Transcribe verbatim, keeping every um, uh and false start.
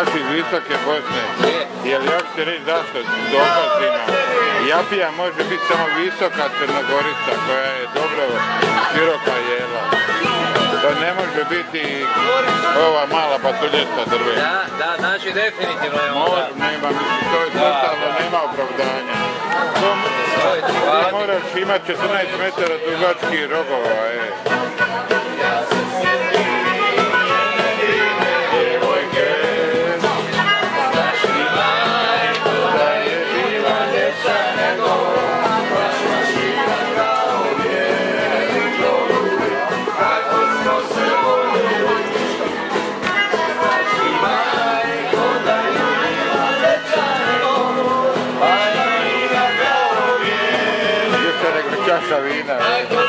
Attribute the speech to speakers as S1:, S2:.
S1: baš iz visoke Bosne. Jer ja ću ti reći zašto dokazima. Japija može biti samo visoka Crnogorica koja je dobro široka jela. To ne može biti ova mala patuljesta drveta.
S2: Da, da, znači definitivno je onda.
S1: Može, nema, mislim, to je totalno, nema opravdanja. To, ti moraš imati četrnaest metara dugačkih rogova, e. Čaša vina.